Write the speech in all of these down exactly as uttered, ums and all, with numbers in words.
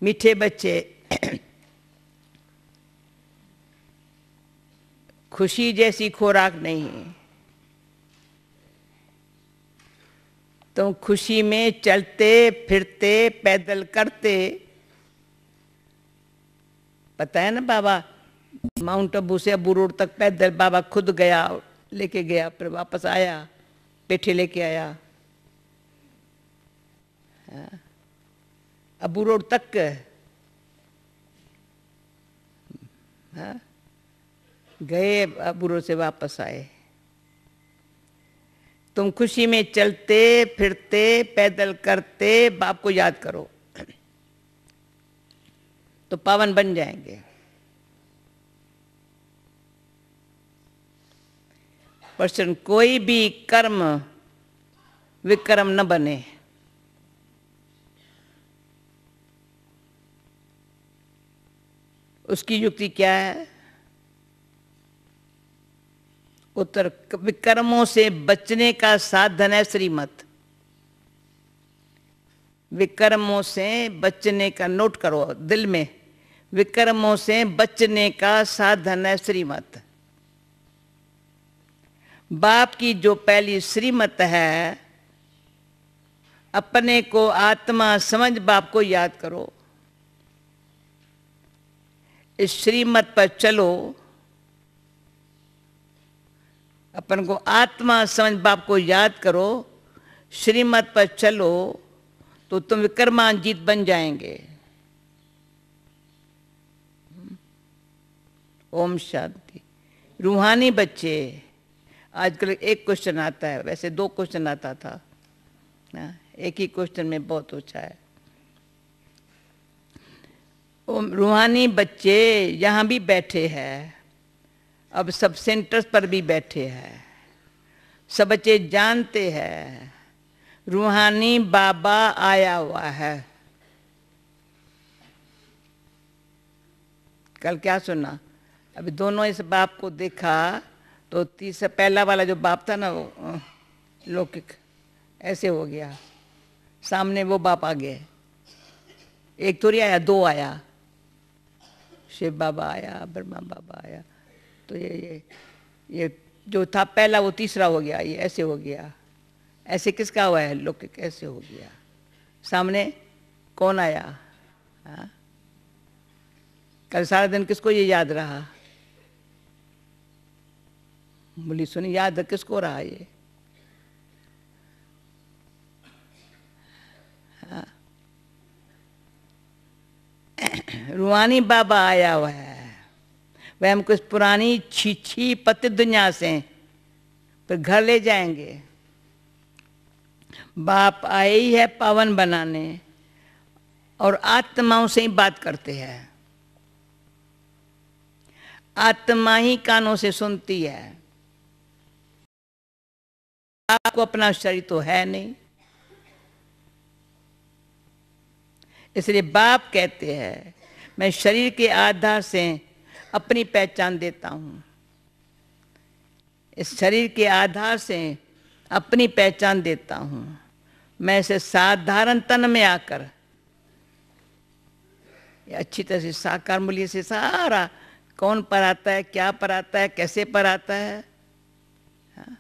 मीठे बच्चे, खुशी जैसी खुराक नहीं। तुम खुशी में चलते फिरते पैदल करते, पता है ना बाबा माउंट आबू से अबू रोड तक पैदल बाबा खुद गया, लेके गया, फिर वापस आया, पेठे लेके आया। अबू रोड तक हाँ, गए, अबू रोड से वापस आए। तुम खुशी में चलते फिरते पैदल करते, बाप को याद करो तो पावन बन जाएंगे। पर्सन कोई भी कर्म विक्रम न बने। उसकी युक्ति क्या है? उत्तर, विकर्मों से बचने का साधन है श्रीमत। विकर्मों से बचने का, नोट करो दिल में, विकर्मों से बचने का साधन है श्रीमत। बाप की जो पहली श्रीमत है, अपने को आत्मा समझ बाप को याद करो। इस श्रीमत पर चलो, अपन को आत्मा समझ बाप को याद करो, श्रीमत पर चलो तो तुम विक्रमांजित बन जाएंगे। ओम शांति। रूहानी बच्चे, आजकल एक क्वेश्चन आता है, वैसे दो क्वेश्चन आता था ना, एक ही क्वेश्चन में बहुत अच्छा है। रूहानी बच्चे यहाँ भी बैठे हैं, अब सब सेंटर्स पर भी बैठे हैं, सब बच्चे जानते हैं रूहानी बाबा आया हुआ है। कल क्या सुना, अभी दोनों इस बाप को देखा तो तीसरा पहला वाला जो बाप था ना, वो लौकिक ऐसे हो गया, सामने वो बाप आ गए। एक थोड़ी आया, दो आया, शिव बाबा आया, ब्रह्मा बाबा आया, तो ये ये ये जो था पहला वो तीसरा हो गया, ये ऐसे हो गया। ऐसे किसका हुआ है? लौकिक ऐसे हो गया। सामने कौन आया? हाँ, कल सारा दिन किसको ये याद रहा? बोली सुनी, याद किसको रहा ये? हाँ, रूहानी बाबा आया हुआ है। वह हमको इस पुरानी छीछी पति दुनिया से फिर घर ले जाएंगे। बाप आए ही है पावन बनाने, और आत्माओं से ही बात करते हैं। आत्मा ही कानों से सुनती है। आपको अपना शरीर तो है नहीं, इसलिए बाप कहते हैं मैं शरीर के आधार से अपनी पहचान देता हूं। इस शरीर के आधार से अपनी पहचान देता हूं। मैं इसे साधारण तन में आकर अच्छी तरह से साकार मूल्य से सारा कौन पर आता है, क्या पर आता है, कैसे पर आता है। हाँ?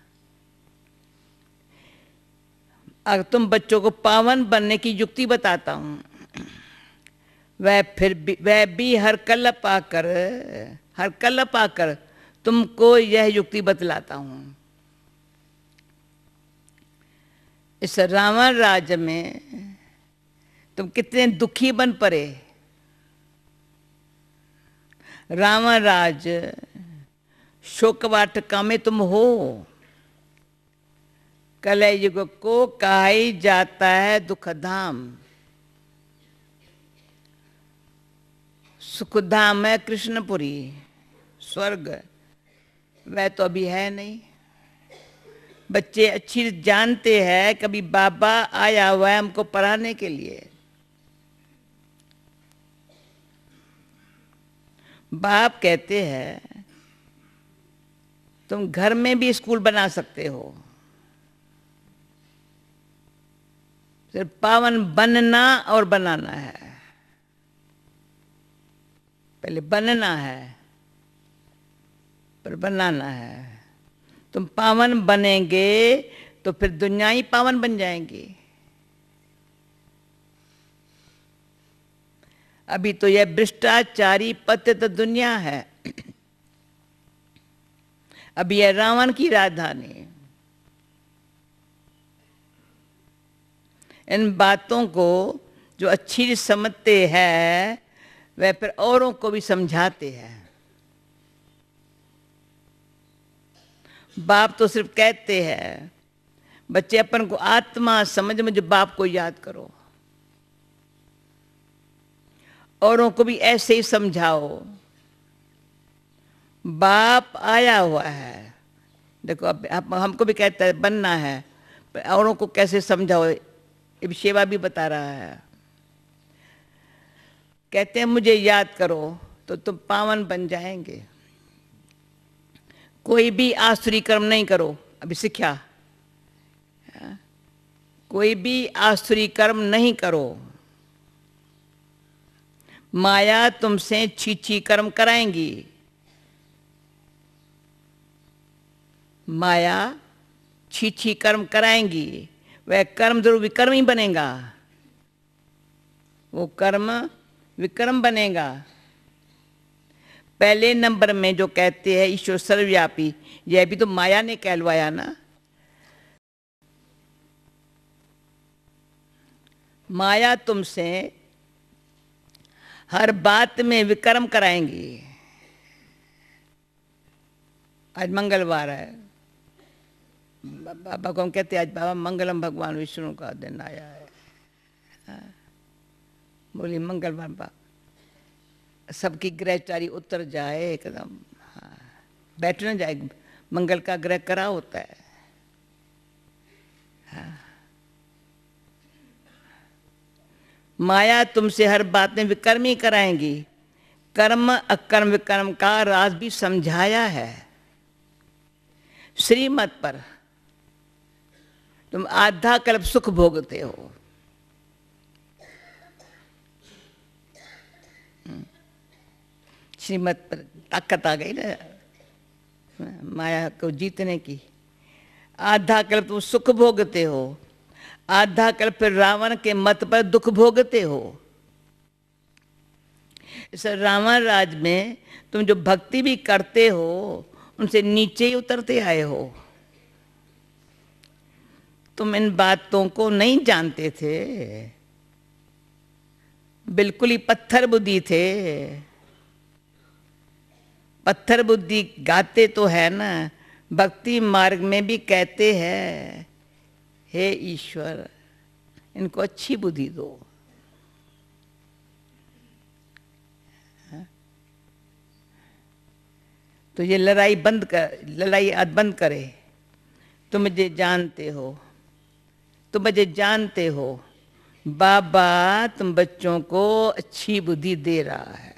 अगर तुम बच्चों को पावन बनने की युक्ति बताता हूं, वह फिर भी वह भी हर कल्प आकर हर कल्प आकर तुमको यह युक्ति बतलाता हूं। इस रावण राज्य में तुम कितने दुखी बन पड़े। रावण राज शोकवाटिका में तुम हो। कलयुग को कहा ही जाता है दुखधाम। सुखधाम है कृष्णपुरी, स्वर्ग, वह तो अभी है नहीं। बच्चे अच्छी जानते हैं कभी बाबा आया हुआ है हमको पढ़ाने के लिए। बाप कहते हैं तुम घर में भी स्कूल बना सकते हो, सिर्फ पावन बनना और बनाना है। पहले बनना है, पर बनाना है। तुम पावन बनेंगे तो फिर दुनिया ही पावन बन जाएंगी। अभी तो यह भ्रष्टाचारी पतित दुनिया है, अभी यह रावण की राजधानी। इन बातों को जो अच्छी समझते हैं वह फिर औरों को भी समझाते हैं। बाप तो सिर्फ कहते हैं, बच्चे अपन को आत्मा समझ में जो बाप को याद करो, औरों को भी ऐसे ही समझाओ। बाप आया हुआ है, देखो अब हमको भी कहता है बनना है, पर औरों को कैसे समझाओ, ये सेवा भी बता रहा है। कहते हैं मुझे याद करो तो तुम पावन बन जाएंगे। कोई भी आसुरी कर्म नहीं करो, अभी सीखा, कोई भी आसुरी कर्म नहीं करो। माया तुमसे छीछी कर्म कराएंगी। माया छीछी कर्म कराएंगी, वह कर्म जरूर विकर्म ही बनेगा, वो कर्म विक्रम बनेगा। पहले नंबर में जो कहते हैं ईश्वर सर्वव्यापी, यह भी तो माया ने कहलवाया ना। माया तुमसे हर बात में विक्रम कराएंगी। आज मंगलवार है, बाबा को हम कहते हैं आज बाबा मंगलम भगवान विष्णु का दिन आया है। हाँ। बोली मंगलवार बा सबकी ग्रहचारी उतर जाए एकदम, हाँ, बैठ न जाए, मंगल का ग्रह करा होता है। हाँ। माया तुमसे हर बात में विकर्म ही कराएंगी। कर्म अकर्म विकर्म का राज भी समझाया है श्रीमत पर। तुम आधा कल्प सुख भोगते हो, श्रीमत पर ताकत आ गई ना माया को जीतने की। आधा कल्प तुम सुख भोगते हो, आधा कल्प फिर रावण के मत पर दुख भोगते हो। इस रावण राज में तुम जो भक्ति भी करते हो उनसे नीचे ही उतरते आए हो। तुम इन बातों को नहीं जानते थे, बिल्कुल ही पत्थर बुद्धि थे। पत्थर बुद्धि गाते तो है ना, भक्ति मार्ग में भी कहते हैं हे ईश्वर इनको अच्छी बुद्धि दो। तो ये लड़ाई बंद कर, लड़ाई बंद करे। तुम मुझे जानते हो, तुम मुझे जानते हो, बाबा तुम बच्चों को अच्छी बुद्धि दे रहा है,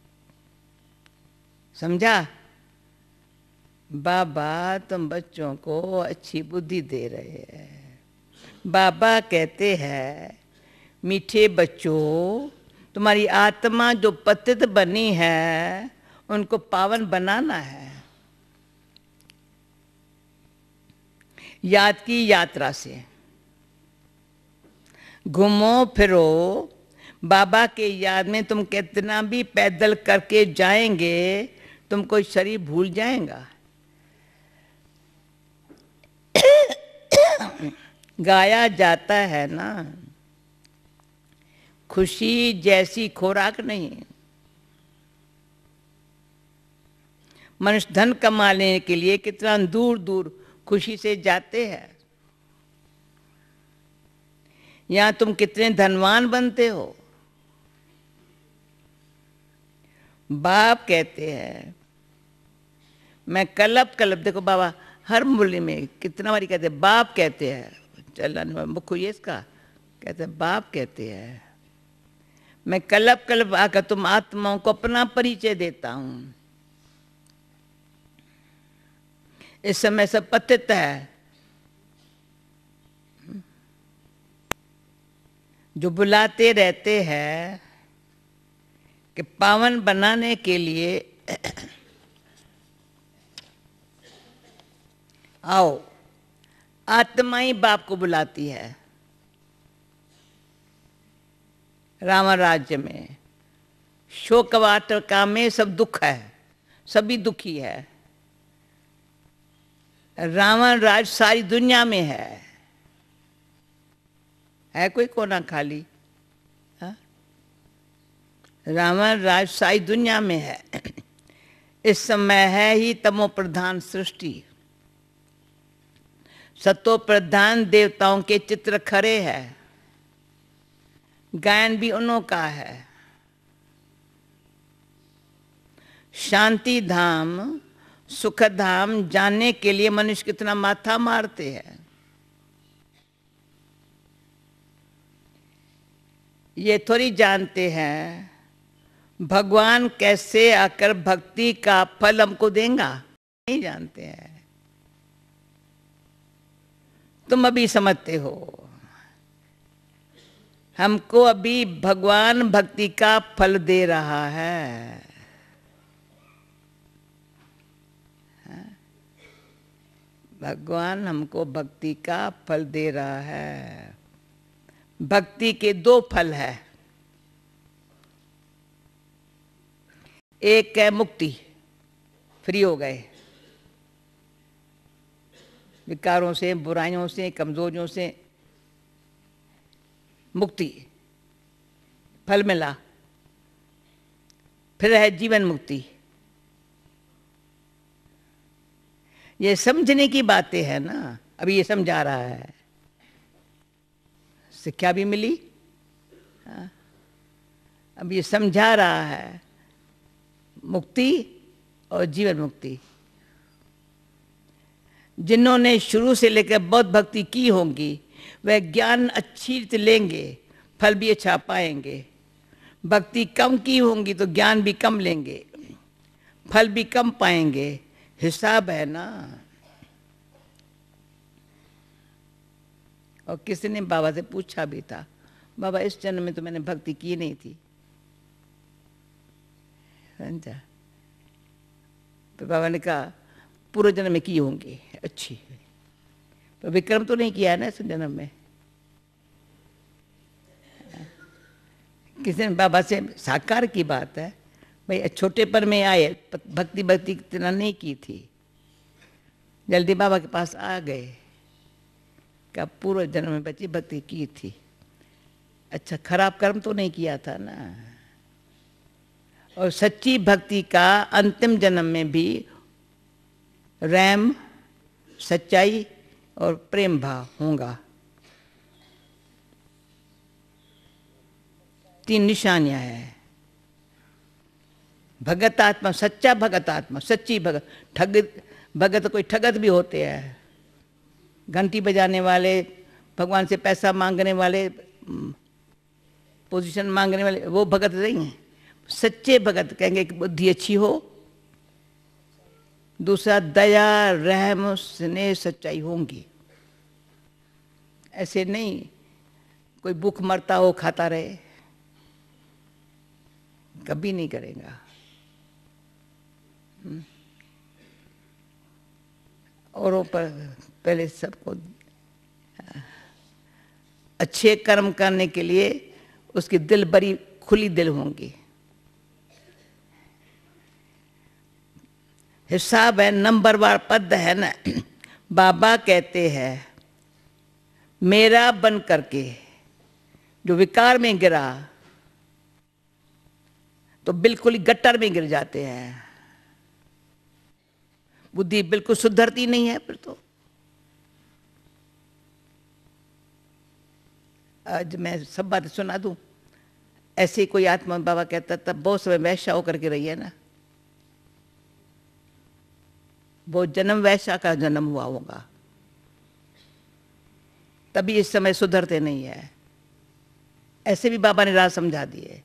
समझा? बाबा तुम बच्चों को अच्छी बुद्धि दे रहे हैं। बाबा कहते हैं मीठे बच्चों, तुम्हारी आत्मा जो पतित बनी है उनको पावन बनाना है। याद की यात्रा से घूमो फिरो, बाबा के याद में तुम कितना भी पैदल करके जाएंगे तुमको शरीर भूल जाएगा। गाया जाता है ना, खुशी जैसी खुराक नहीं। मनुष्य धन कमाने के लिए कितना दूर दूर खुशी से जाते हैं, यहां तुम कितने धनवान बनते हो। बाप कहते हैं मैं कल्प कल्प, देखो बाबा हर मूल्य में कितना बारी कहते हैं बाप कहते हैं, चलन मुख ये इसका कहते हैं बाप कहते हैं मैं कल्प कल्प आकर तुम आत्माओं को अपना परिचय देता हूं। इस समय सब पतित है, जो बुलाते रहते हैं कि पावन बनाने के लिए आओ, आत्मा ही बाप को बुलाती है। रावण राज्य में शोकवाटिका में सब दुख है, सभी दुखी है। रावण राज सारी दुनिया में है, है कोई कोना खाली? हा? रावण राज सारी दुनिया में है। इस समय है ही तमो प्रधान सृष्टि, सतो प्रधान देवताओं के चित्र खड़े हैं, गायन भी उन्हों का है। शांति धाम सुख धाम जानने के लिए मनुष्य कितना माथा मारते हैं। ये थोड़ी जानते हैं भगवान कैसे आकर भक्ति का फल हमको देगा, नहीं जानते हैं। तुम अभी समझते हो, हमको अभी भगवान भक्ति का फल दे रहा है। भगवान हमको भक्ति का फल दे रहा है। भक्ति के दो फल है, एक है मुक्ति, फ्री हो गए विकारों से, बुराइयों से, कमजोरियों से, मुक्ति फल मिला। फिर है जीवन मुक्ति। ये समझने की बातें हैं ना, अभी ये समझा रहा है, शिक्षा भी मिली, अब ये समझा रहा है मुक्ति और जीवन मुक्ति। जिन्होंने शुरू से लेकर बहुत भक्ति की होंगी वह ज्ञान अच्छी रीति लेंगे, फल भी अच्छा पाएंगे। भक्ति कम की होंगी तो ज्ञान भी कम लेंगे, फल भी कम पाएंगे। हिसाब है ना। और किसी ने बाबा से पूछा भी था, बाबा इस जन्म में तो मैंने भक्ति की नहीं थी, समझा? तो बाबा ने कहा पूर्व जन्म में की होंगी अच्छी, पर विक्रम तो नहीं किया है ना इस जन्म में। किसी ने बाबा से साकार की बात है, भाई छोटेपन में आए, भक्ति भक्ति इतना नहीं की थी, जल्दी बाबा के पास आ गए, क्या पूर्व जन्म में बच्ची भक्ति की थी। अच्छा, खराब कर्म तो नहीं किया था ना। और सच्ची भक्ति का अंतिम जन्म में भी रैम, सच्चाई और प्रेम भाव होगा। तीन निशानियां हैं। भगत आत्मा, सच्चा भगत आत्मा, सच्ची भगत। ठग भगत कोई ठगत भी होते हैं, घंटी बजाने वाले, भगवान से पैसा मांगने वाले, पोजीशन मांगने वाले, वो भगत नहीं है। सच्चे भगत कहेंगे कि बुद्धि अच्छी हो, दूसरा दया, रहम, स्नेह, सच्चाई होंगी। ऐसे नहीं कोई भूख मरता हो खाता रहे, कभी नहीं करेगा। औरों पर पहले सबको अच्छे कर्म करने के लिए उसकी दिल बड़ी खुली दिल होंगी। हिसाब है, नंबरवार पद है ना। बाबा कहते हैं मेरा बन करके जो विकार में गिरा तो बिल्कुल ही गट्टर में गिर जाते हैं, बुद्धि बिल्कुल सुधरती नहीं है। फिर तो आज मैं सब बात सुना दूं, ऐसे कोई आत्मा बाबा कहता था बहुत समय वैश्या होकर के रही है ना, वो जन्म वैश्या का जन्म हुआ होगा, तभी इस समय सुधरते नहीं है। ऐसे भी बाबा ने राज समझा दिए।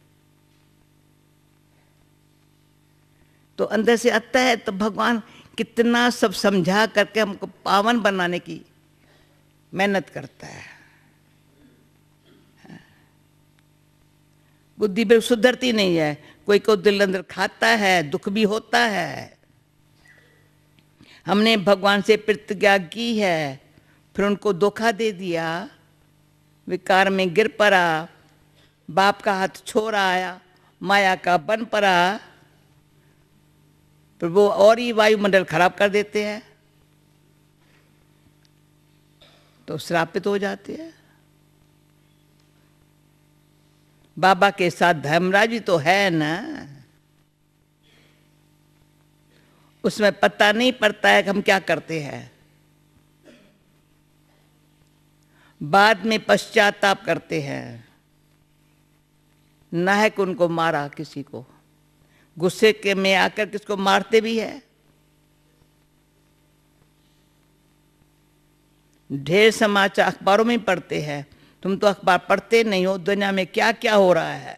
तो अंदर से आता है तो भगवान कितना सब समझा करके हमको पावन बनाने की मेहनत करता है। बुद्धि बिल्कुल सुधरती नहीं है, कोई को दिल अंदर खाता है, दुख भी होता है। हमने भगवान से प्रतिज्ञा की है, फिर उनको धोखा दे दिया, विकार में गिर पड़ा, बाप का हाथ छोड़ आया, माया का बन पड़ा, फिर वो और ही वायुमंडल खराब कर देते हैं, तो श्रापित हो जाते हैं। बाबा के साथ धर्मराज भी तो है ना, उसमें पता नहीं पड़ता है कि हम क्या करते हैं। बाद में पश्चाताप करते हैं। नाहक उनको मारा, किसी को गुस्से के में आकर किसको मारते भी है। ढेर समाचार अखबारों में पढ़ते हैं, तुम तो अखबार पढ़ते नहीं हो, दुनिया में क्या क्या हो रहा है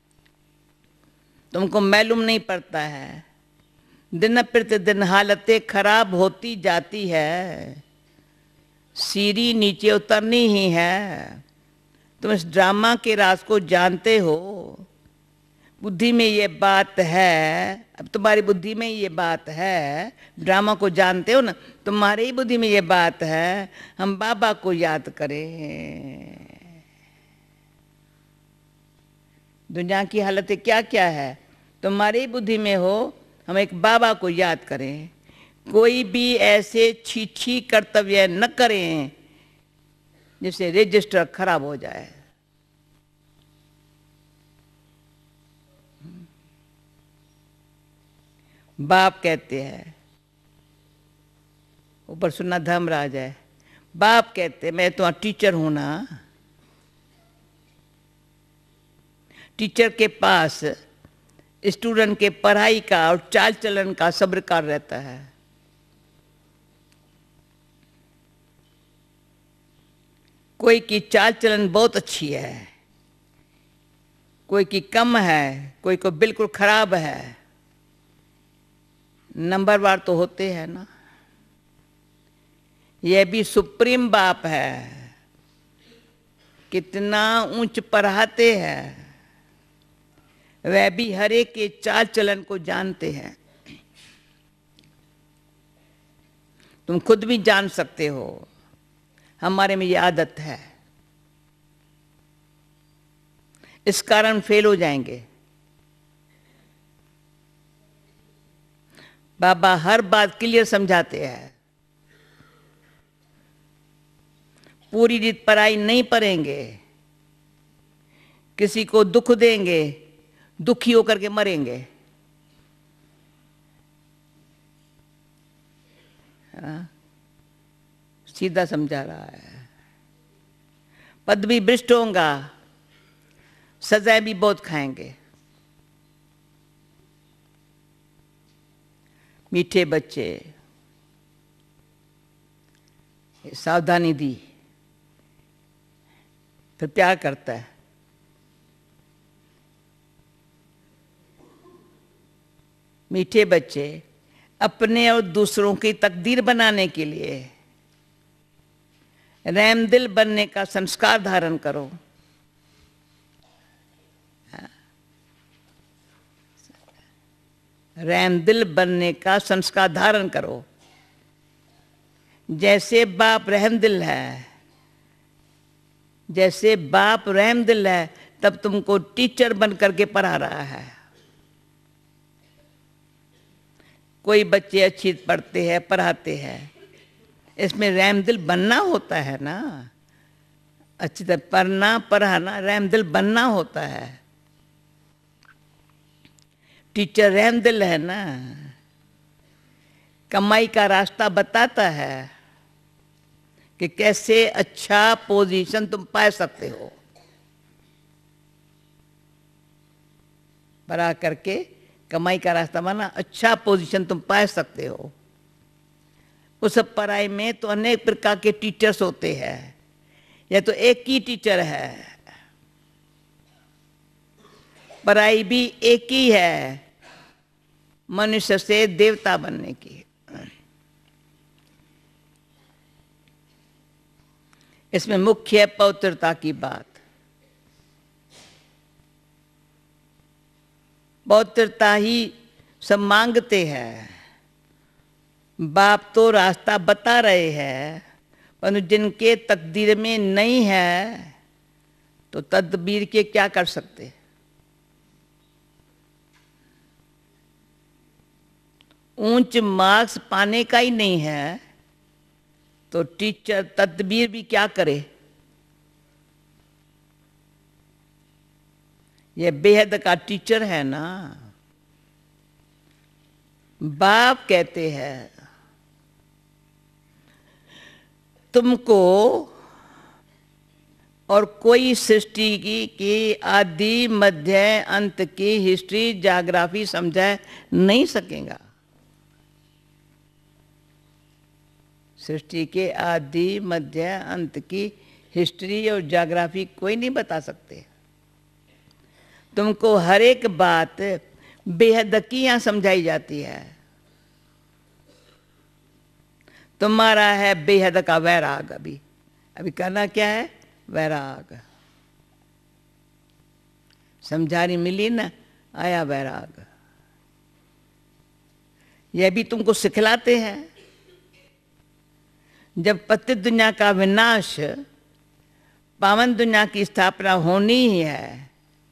तुमको मालूम नहीं पड़ता है। दिन प्रतिदिन हालतें खराब होती जाती है, सीढ़ी नीचे उतरनी ही है। तुम इस ड्रामा के राज को जानते हो, बुद्धि में ये बात है, अब तुम्हारी बुद्धि में ये बात है, ड्रामा को जानते हो ना, तुम्हारी ही बुद्धि में ये बात है, हम बाबा को याद करें। दुनिया की हालतें क्या क्या है तुम्हारी बुद्धि में हो, हम एक बाबा को याद करें। कोई भी ऐसे छीछी कर्तव्य न करें जिससे रजिस्टर खराब हो जाए। बाप कहते हैं, ऊपर सुनना धर्मराज है, बाप कहते मैं तुम्हारा टीचर हूं ना। टीचर के पास स्टूडेंट के पढ़ाई का और चाल चलन का सब रिकॉर्ड रहता है। कोई की चाल चलन बहुत अच्छी है, कोई की कम है, कोई को बिल्कुल खराब है। नंबरवार तो होते हैं ना। यह भी सुप्रीम बाप है, कितना ऊंच पढ़ाते हैं, वह भी हर एक के चाल चलन को जानते हैं। तुम खुद भी जान सकते हो, हमारे में ये आदत है, इस कारण फेल हो जाएंगे। बाबा हर बात क्लियर समझाते हैं, पूरी रीत पढ़ाई नहीं पढ़ेंगे, किसी को दुख देंगे, दुखी होकर के मरेंगे। हाँ? सीधा समझा रहा है। पद भी भ्रष्ट होगा, सजाएं भी बहुत खाएंगे। मीठे बच्चे, सावधानी दी, फिर प्यार करता है। मीठे बच्चे अपने और दूसरों की तकदीर बनाने के लिए रहम दिल बनने का संस्कार धारण करो। रहम दिल बनने का संस्कार धारण करो। जैसे बाप रहम दिल है, जैसे बाप रहम दिल है, तब तुमको टीचर बन करके पढ़ा रहा है। कोई बच्चे अच्छी पढ़ते हैं, पढ़ाते हैं, इसमें रहम दिल बनना होता है ना। अच्छी तरह पढ़ना पढ़ाना रहम दिल बनना होता है। टीचर रहम दिल है ना, कमाई का रास्ता बताता है कि कैसे अच्छा पोजीशन तुम पा सकते हो। पढ़ा करके कमाई का रास्ता माना अच्छा पोजीशन तुम पा सकते हो। उस पढ़ाई में तो अनेक प्रकार के टीचर्स होते हैं, यह तो एक ही टीचर है। पढ़ाई भी एक ही है, मनुष्य से देवता बनने की। इसमें मुख्य है पवित्रता की बात। पौत्रता ही सब मांगते हैं। बाप तो रास्ता बता रहे हैं, परंतु जिनके तकदीर में नहीं है तो तदबीर के क्या कर सकते। ऊंच मार्क्स पाने का ही नहीं है तो टीचर तदबीर भी क्या करे। ये बेहद का टीचर है ना। बाप कहते हैं तुमको और कोई सृष्टि की, की आदि मध्य अंत की हिस्ट्री ज्योग्राफी समझा नहीं सकेगा। सृष्टि के आदि मध्य अंत की हिस्ट्री और ज्योग्राफी कोई नहीं बता सकते। तुमको हर एक बात बेहद की यहां समझाई जाती है। तुम्हारा है बेहद का वैराग। अभी अभी करना क्या है? वैराग। समझानी मिली ना, आया वैराग। यह भी तुमको सिखलाते हैं। जब पतित दुनिया का विनाश, पावन दुनिया की स्थापना होनी ही है।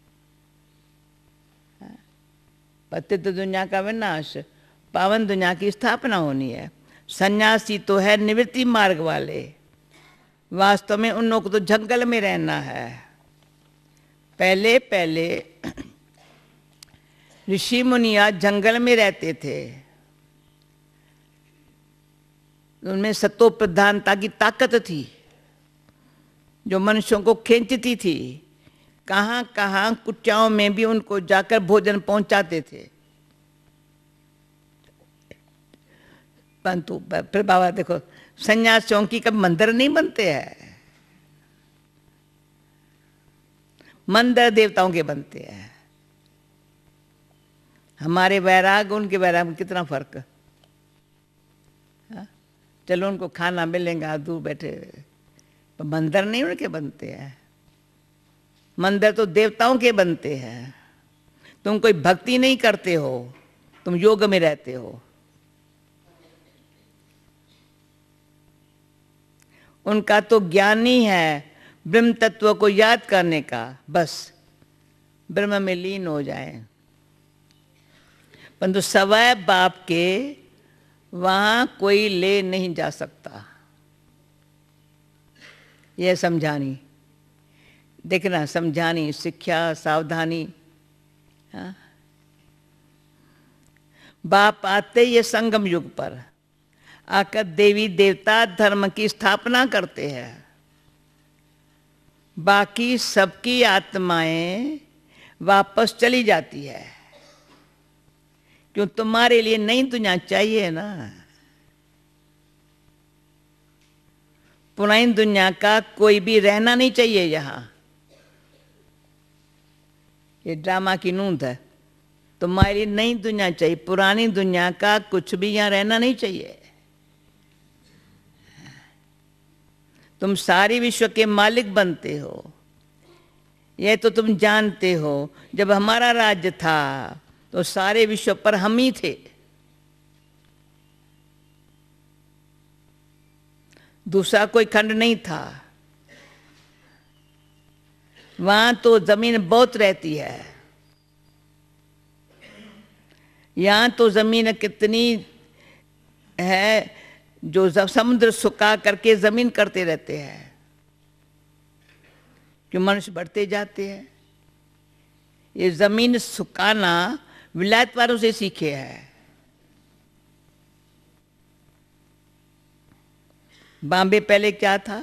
पतित दुनिया का विनाश, पावन दुनिया की स्थापना होनी है। सन्यासी तो है निवृत्ति मार्ग वाले, वास्तव में उन लोगों को तो जंगल में रहना है। पहले पहले ऋषि मुनिया जंगल में रहते थे। उनमें सत्व प्रधानता की ताकत थी जो मनुष्यों को खींचती थी। कहां कहां कुटियाओं में भी उनको जाकर भोजन पहुंचाते थे। परंतु फिर बाबा देखो, सन्यासियों की कभी मंदिर नहीं बनते हैं। मंदिर देवताओं के बनते हैं। हमारे वैराग उनके वैराग में कितना फर्क है। चलो उनको खाना मिलेगा दूर बैठे, पर मंदिर नहीं उनके बनते हैं। मंदिर तो देवताओं के बनते हैं। तुम कोई भक्ति नहीं करते हो, तुम योग में रहते हो। उनका तो ज्ञान ही है ब्रह्म तत्व को याद करने का, बस ब्रह्म में लीन हो जाए। परंतु सवय बाप के वहां कोई ले नहीं जा सकता। यह समझानी, देखना, समझानी, शिक्षा, सावधानी। हाँ? बाप आते ये संगम युग पर आकर देवी देवता धर्म की स्थापना करते हैं। बाकी सबकी आत्माएं वापस चली जाती है। क्यों? तुम्हारे लिए नई दुनिया चाहिए ना। पुरानी दुनिया का कोई भी रहना नहीं चाहिए यहां। ये ड्रामा की नूंद है। तुम्हारे लिए नई दुनिया चाहिए, पुरानी दुनिया का कुछ भी यहां रहना नहीं चाहिए। तुम सारी विश्व के मालिक बनते हो, यह तो तुम जानते हो। जब हमारा राज्य था तो सारे विश्व पर हम ही थे। दूसरा कोई खंड नहीं था। वहां तो जमीन बहुत रहती है, यहां तो जमीन कितनी है जो समुद्र सुखा करके जमीन करते रहते हैं। क्यों? मनुष्य बढ़ते जाते हैं। ये जमीन सुखाना विलायत वालों से सीखे है। बॉम्बे पहले क्या था?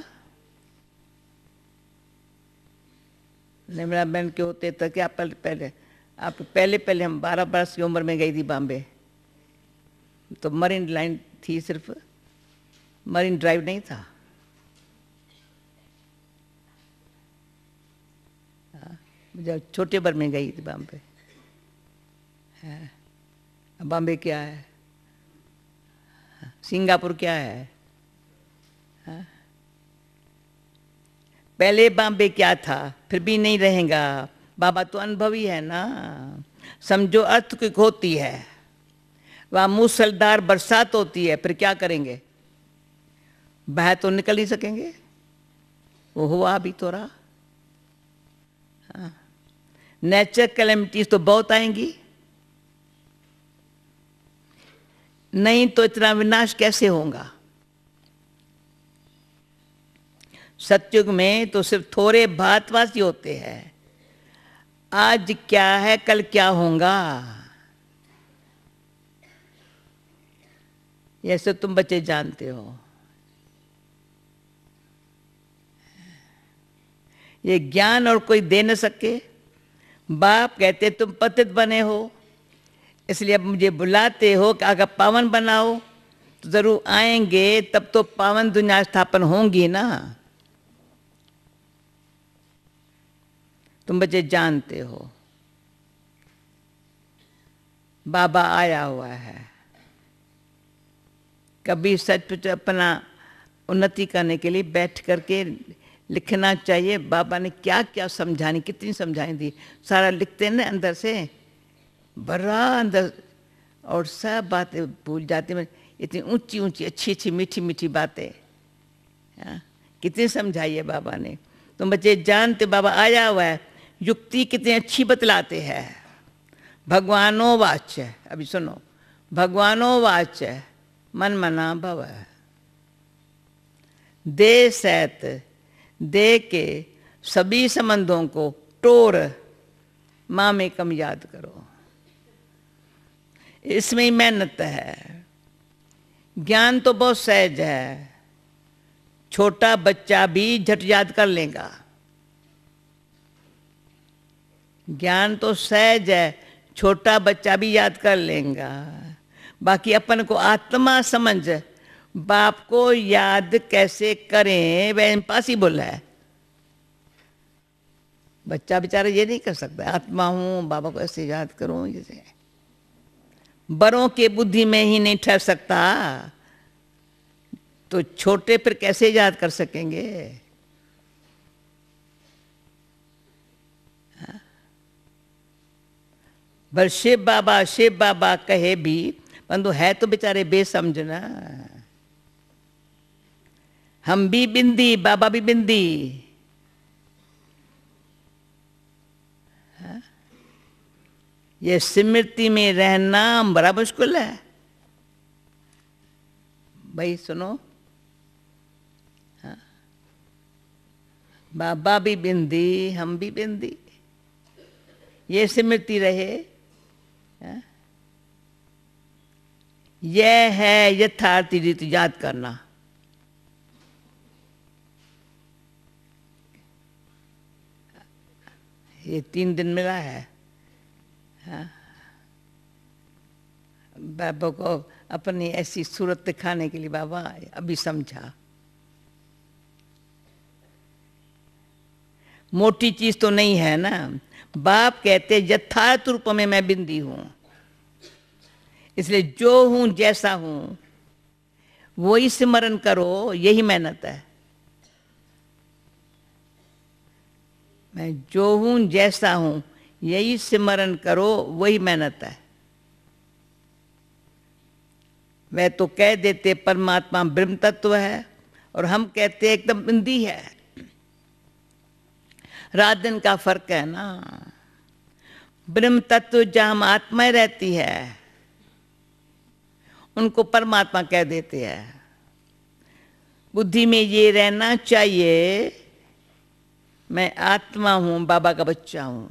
निर्मला बहन के होते तक क्या पहले पहले आप पहले पहले हम बारह बरस की उम्र में गई थी बॉम्बे। तो मरीन लाइन थी, सिर्फ मरीन ड्राइव नहीं था। जब छोटे भर में गई थी बॉम्बे। बॉम्बे क्या है? सिंगापुर क्या है? हा? पहले बॉम्बे क्या था? फिर भी नहीं रहेगा। बाबा तो अनुभवी है ना। समझो अर्थक्वेक होती है, वहाँ मूसलाधार बरसात होती है, फिर क्या करेंगे? बाहर तो निकल नहीं सकेंगे, वो हुआ भी तो रहा। हाँ। नेचर कैलेमिटीज तो बहुत आएंगी, नहीं तो इतना विनाश कैसे होगा? सतयुग में तो सिर्फ थोड़े भारतवासी होते हैं। आज क्या है कल क्या होगा, ये सब तुम बच्चे जानते हो। ये ज्ञान और कोई दे न सके। बाप कहते तुम पतित बने हो, इसलिए अब मुझे बुलाते हो कि अगर पावन बनाओ तो जरूर आएंगे, तब तो पावन दुनिया स्थापन होंगी ना। तुम बच्चे जानते हो बाबा आया हुआ है। कभी सच अपना उन्नति करने के लिए बैठ करके लिखना चाहिए, बाबा ने क्या क्या समझानी, कितनी समझाई थी, सारा लिखते हैं ना अंदर से, भरा अंदर, और सब बातें भूल जाती हैं। इतनी ऊंची ऊंची अच्छी अच्छी मीठी मीठी बातें, हाँ, कितनी समझाई है बाबा ने। तुम बच्चे जानते बाबा आया हुआ है, युक्ति कितनी अच्छी बतलाते हैं। भगवानो वाच्य, अभी सुनो, भगवानो वाच्य मन मना भव, दे सैत दे के सभी संबंधों को टोर माँ में कम याद करो। इसमें ही मेहनत है। ज्ञान तो बहुत सहज है, छोटा बच्चा भी झट याद कर लेगा। ज्ञान तो सहज है, छोटा बच्चा भी याद कर लेगा। बाकी अपन को आत्मा समझ बाप को याद कैसे करें, वह इम्पॉसिबल है। बच्चा बेचारा ये नहीं कर सकता, आत्मा हूं बाबा को ऐसे याद करूं, जैसे बड़ों के बुद्धि में ही नहीं ठहर सकता, तो छोटे फिर कैसे याद कर सकेंगे? पर शिव बाबा शिव बाबा कहे भी, परंतु है तो बेचारे बेसमझ ना। हम भी बिंदी, बाबा भी बिंदी। हाँ? ये स्मृति में रहना बड़ा मुश्किल है भाई। सुनो, हाँ? बाबा भी बिंदी, हम भी बिंदी, ये स्मृति रहे। हाँ? यह है यथार्थ रीत याद करना। ये तीन दिन मिला है, हाँ? बाबा को अपनी ऐसी सूरत दिखाने के लिए बाबा अभी समझा। मोटी चीज तो नहीं है ना। बाप कहते यथार्थ रूप में मैं बिंदी हूं, इसलिए जो हूं जैसा हूं वही स्मरण करो, यही मेहनत है। मैं जो हूं जैसा हूं यही स्मरण करो, वही मेहनत है। वह तो कह देते परमात्मा ब्रह्म तत्व है, और हम कहते एकदम बिंदी है। रात दिन का फर्क है ना। ब्रह्म तत्व जहां हम आत्माएं रहती है उनको परमात्मा कह देते हैं। बुद्धि में ये रहना चाहिए मैं आत्मा हूं, बाबा का बच्चा हूं।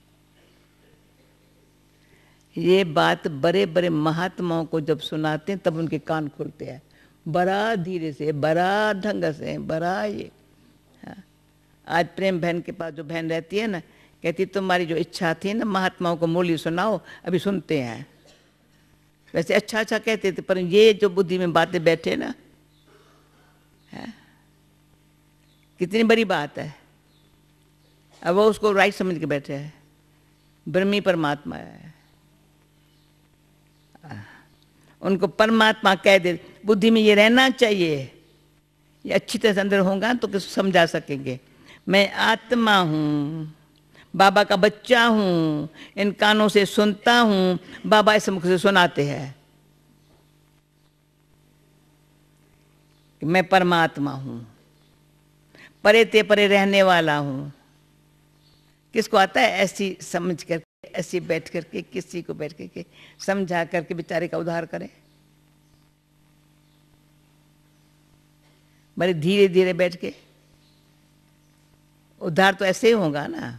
ये बात बड़े बड़े महात्माओं को जब सुनाते हैं तब उनके कान खुलते हैं, बड़ा धीरे से, बड़ा ढंग से, बड़ा ये। हाँ। आज प्रेम बहन के पास जो बहन रहती है ना, कहती तुम्हारी जो इच्छा थी ना महात्माओं को मुरली सुनाओ, अभी सुनते हैं। वैसे अच्छा अच्छा कहते थे, पर ये जो बुद्धि में बातें बैठे ना, है? कितनी बड़ी बात है। अब वो उसको राइट समझ के बैठे हैं, ब्रह्मी परमात्मा है। उनको परमात्मा कह दे, बुद्धि में ये रहना चाहिए। ये अच्छी तरह से अंदर होगा तो किस समझा सकेंगे। मैं आत्मा हूं, बाबा का बच्चा हूँ, इन कानों से सुनता हूँ, बाबा इस मुख से सुनाते हैं कि मैं परमात्मा हूँ, परे ते परे रहने वाला हूँ। किसको आता है ऐसी समझ करके, ऐसी बैठ करके, किसी को बैठ करके समझा करके बेचारे का उद्धार करें? बड़े धीरे धीरे बैठ के उद्धार तो ऐसे ही होगा ना।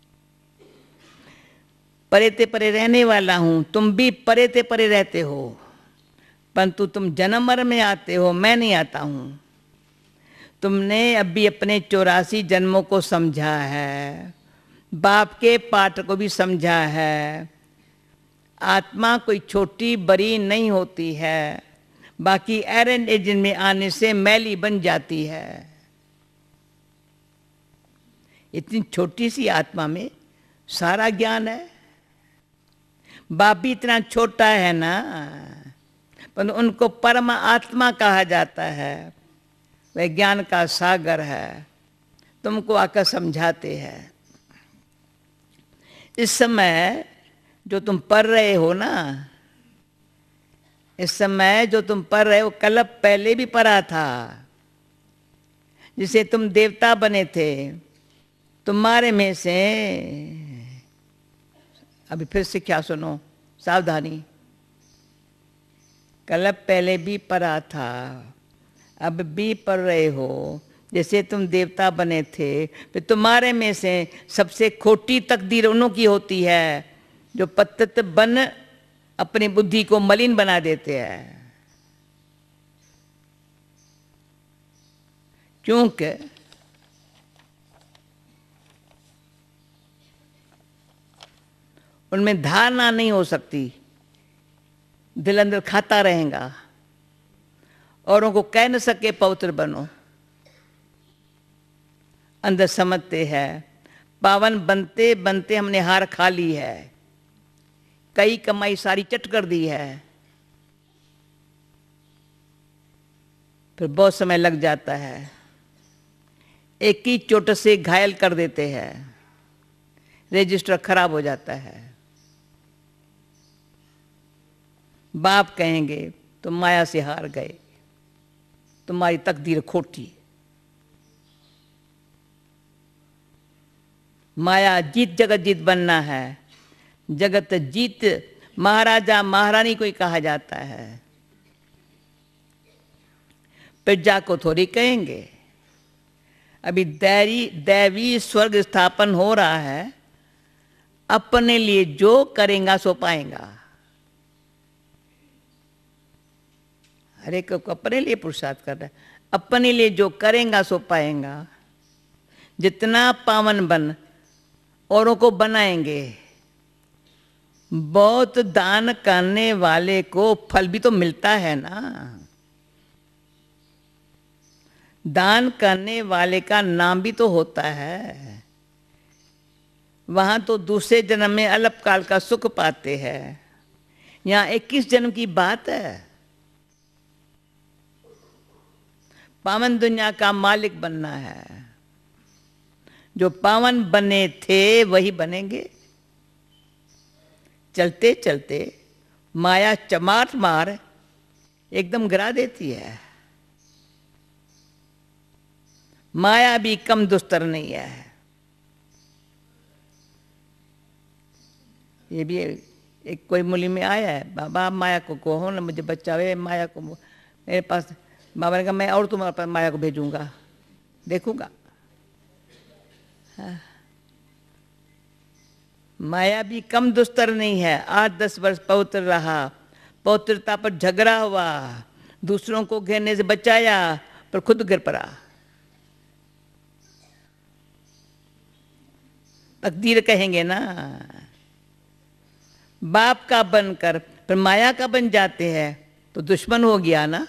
परे ते परे रहने वाला हूं, तुम भी परे ते परे रहते हो, परंतु तुम जन्म मर में आते हो, मैं नहीं आता हूं। तुमने अभी अपने चौरासी जन्मों को समझा है, बाप के पाठ को भी समझा है। आत्मा कोई छोटी बड़ी नहीं होती है, बाकी एरन एजन में आने से मैली बन जाती है। इतनी छोटी सी आत्मा में सारा ज्ञान है। बाप भी इतना छोटा है ना, पर उनको परम आत्मा कहा जाता है। वह ज्ञान का सागर है, तुमको आकर समझाते हैं। इस समय जो तुम पढ़ रहे हो ना, इस समय जो तुम पढ़ रहे हो, कल्प पहले भी पढ़ा था, जिसे तुम देवता बने थे। तुम्हारे में से, अभी फिर से क्या सुनो, सावधानी। कल्प पहले भी पढ़ा था, अब भी पढ़ रहे हो। जैसे तुम देवता बने थे, फिर तुम्हारे में से सबसे खोटी तकदीर उन्हों की होती है जो पतित बन अपनी बुद्धि को मलिन बना देते हैं। क्योंकि उनमें धारणा नहीं हो सकती, दिल अंदर खाता रहेगा, औरों को कह न सके पवित्र बनो। अंदर समझते हैं पावन बनते बनते हमने हार खा ली है, कई कमाई सारी चट कर दी है, फिर बहुत समय लग जाता है, एक ही चोट से घायल कर देते हैं, रजिस्टर खराब हो जाता है। बाप कहेंगे तुम माया से हार गए, तुम्हारी तकदीर खोटी। माया जीत जगत जीत बनना है, जगत जीत महाराजा महारानी को ही कहा जाता है। प्रजा को थोड़ी कहेंगे। अभी दैवी दैवी स्वर्ग स्थापन हो रहा है, अपने लिए जो करेगा सो पाएगा। हर एक को अपने लिए पुरुषार्थ कर रहा है, अपने लिए जो करेगा सो पाएगा। जितना पावन बन औरों को बनाएंगे, बहुत दान करने वाले को फल भी तो मिलता है ना। दान करने वाले का नाम भी तो होता है। वहां तो दूसरे जन्म में अल्पकाल का सुख पाते हैं, यहाँ इक्कीस जन्म की बात है। पावन दुनिया का मालिक बनना है। जो पावन बने थे वही बनेंगे। चलते चलते माया चमाट मार एकदम गिरा देती है। माया भी कम दुस्तर नहीं है। ये भी एक कोई मुली में आया है, बाबा माया को कहो ना मुझे बचावे, माया को मेरे पास। बाबा ने कहा मैं और तुम्हारे पास माया को भेजूंगा, देखूंगा। हाँ। माया भी कम दुस्तर नहीं है। आठ दस वर्ष पवित्र रहा, पवित्रता पर झगड़ा हुआ, दूसरों को घेरने से बचाया, पर खुद गिर पड़ा। तकदीर कहेंगे ना। बाप का बनकर फिर माया का बन जाते हैं तो दुश्मन हो गया ना।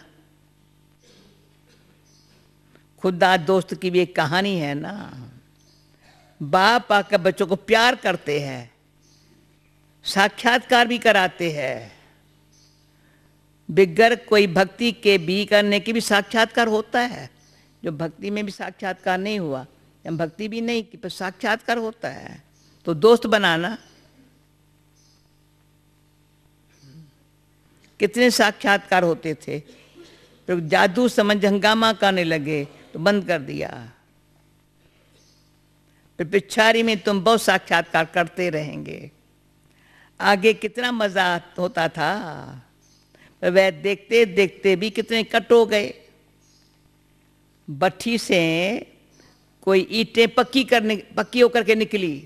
खुदा दोस्त की भी एक कहानी है ना। बाप आकर बच्चों को प्यार करते हैं, साक्षात्कार भी कराते हैं। बिगर कोई भक्ति के भी करने की भी साक्षात्कार होता है। जो भक्ति में भी साक्षात्कार नहीं हुआ, या भक्ति भी नहीं की, पर साक्षात्कार होता है। तो दोस्त बनाना। कितने साक्षात्कार होते थे, फिर जादू समझ हंगामा करने लगे तो बंद कर दिया। फिर पिछाड़ी में तुम बहुत साक्षात्कार करते रहेंगे। आगे कितना मजा होता था, पर वह देखते देखते भी कितने कट हो गए। भट्ठी से कोई ईंटें पक्की करने पक्की होकर के निकली,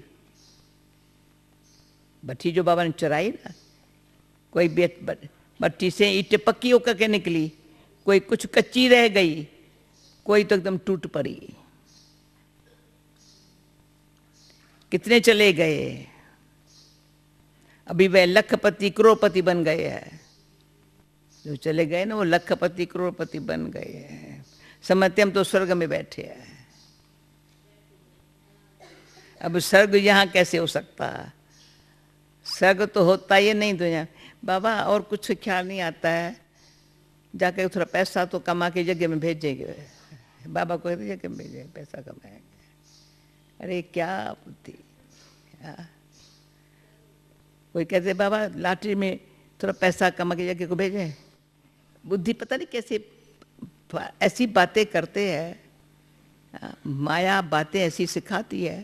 भट्ठी जो बाबा ने चुराई ना, कोई भट्ठी से ईंटें पक्की होकर के निकली, कोई कुछ कच्ची रह गई, कोई तो एकदम टूट पड़ी। कितने चले गए। अभी वह लखपति करोड़पति बन गए हैं। जो चले गए ना वो लखपति करोड़पति बन गए हैं। समझते हम तो स्वर्ग में बैठे हैं। अब स्वर्ग यहाँ कैसे हो सकता। स्वर्ग तो होता ही नहीं दुनिया। बाबा और कुछ ख्याल नहीं आता है, जाकर थोड़ा पैसा तो कमा के जगह में भेजेंगे। बाबा को जगह में भेजेंगे, पैसा कमाएंगे। अरे क्या बुद्धि। कोई कहते बाबा लॉटरी में थोड़ा पैसा कमा के जगह को भेजें। बुद्धि पता नहीं कैसे ऐसी बातें करते हैं। माया बातें ऐसी सिखाती है।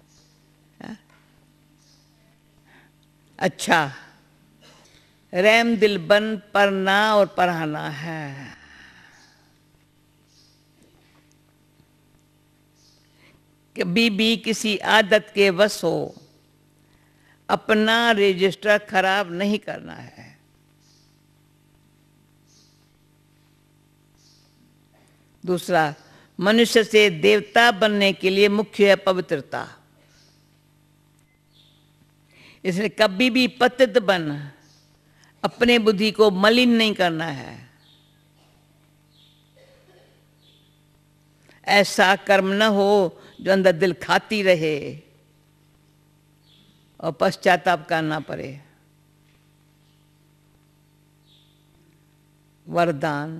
अच्छा, रैम दिल बन पढ़ना और पढ़ाना है। कभी भी किसी आदत के वश हो अपना रजिस्टर खराब नहीं करना है। दूसरा, मनुष्य से देवता बनने के लिए मुख्य है पवित्रता। इसलिए कभी भी पतित बन अपने बुद्धि को मलिन नहीं करना है। ऐसा कर्म न हो जो अंदर दिल खाती रहे और पश्चाताप करना पड़े। वरदान।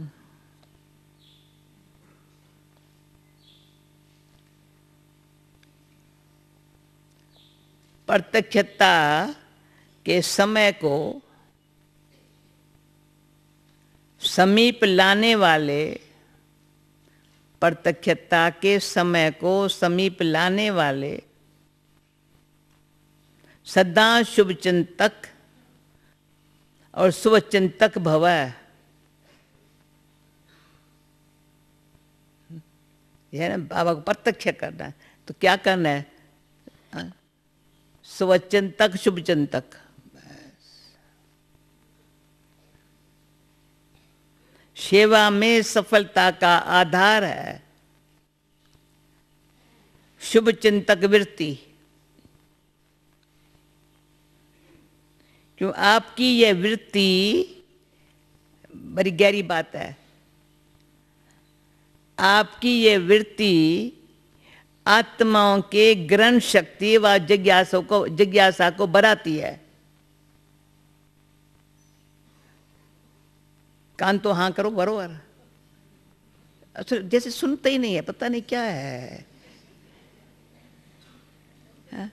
प्रत्यक्षता के समय को समीप लाने वाले प्रत्यक्षता के समय को समीप लाने वाले सदा शुभ चिंतक और शुभ चिंतक भव। यह ना बाबा को प्रत्यक्ष करना है तो क्या करना है, शुभ चिंतक शुभ चिंतक। सेवा में सफलता का आधार है शुभ चिंतक वृत्ति। क्यों आपकी यह वृत्ति बड़ी गहरी बात है। आपकी यह वृत्ति आत्माओं के ग्रहण शक्ति व जिज्ञासा को जिज्ञासा को बढ़ाती है। कान तो हाँ करो बरोबर। अच्छा जैसे सुनते ही नहीं है, पता नहीं क्या है। हा?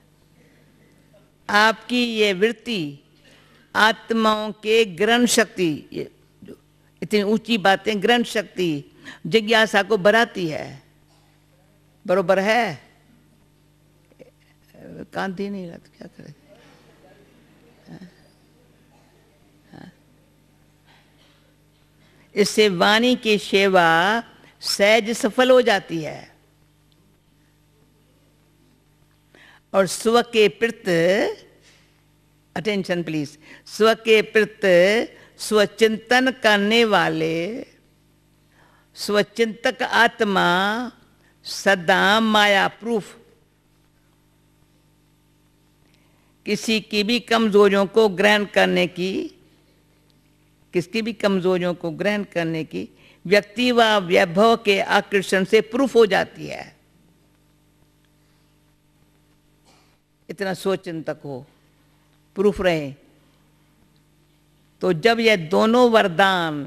आपकी ये वृत्ति आत्माओं के ग्रहण शक्ति, ये इतनी ऊंची बातें, ग्रहण शक्ति जिज्ञासा को बढ़ाती है। बरोबर है। कान दी नहीं रहा तो क्या करे। इससे वाणी की सेवा सहज सफल हो जाती है और स्व के प्रति, अटेंशन प्लीज, स्व के प्रति स्वचिंतन करने वाले स्वचिंतक आत्मा सदा माया प्रूफ किसी की भी कमजोरियों को ग्रहण करने की किसकी भी कमजोरियों को ग्रहण करने की व्यक्ति व वैभव के आकर्षण से प्रूफ हो जाती है। इतना स्वचिंतक हो, प्रूफ रहे। तो जब यह दोनों वरदान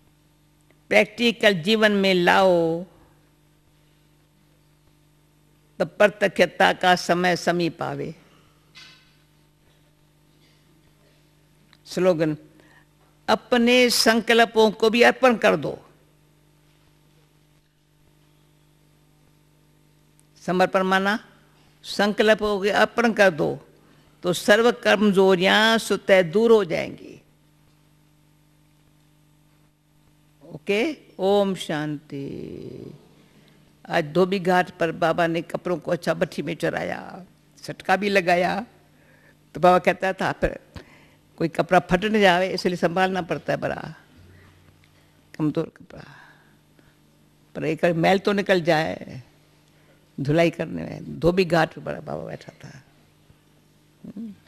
प्रैक्टिकल जीवन में लाओ तब प्रत्यक्षता का समय समीप आवे। स्लोगन, अपने संकल्पों को भी अर्पण कर दो। समर्पण माना संकल्प हो गए, अर्पण कर दो तो सर्व कमजोरियां स्वतः दूर हो जाएंगी। ओके, ओम शांति। आज धोबी घाट पर बाबा ने कपड़ों को अच्छा भट्ठी में चढ़ाया, सटका भी लगाया। तो बाबा कहता था फिर कोई कपड़ा फट न जावे इसलिए संभालना पड़ता है, बड़ा कमजोर कपड़ा, पर एक मैल तो निकल जाए धुलाई करने में। धोबी घाट पर बड़ा बाबा बैठा था।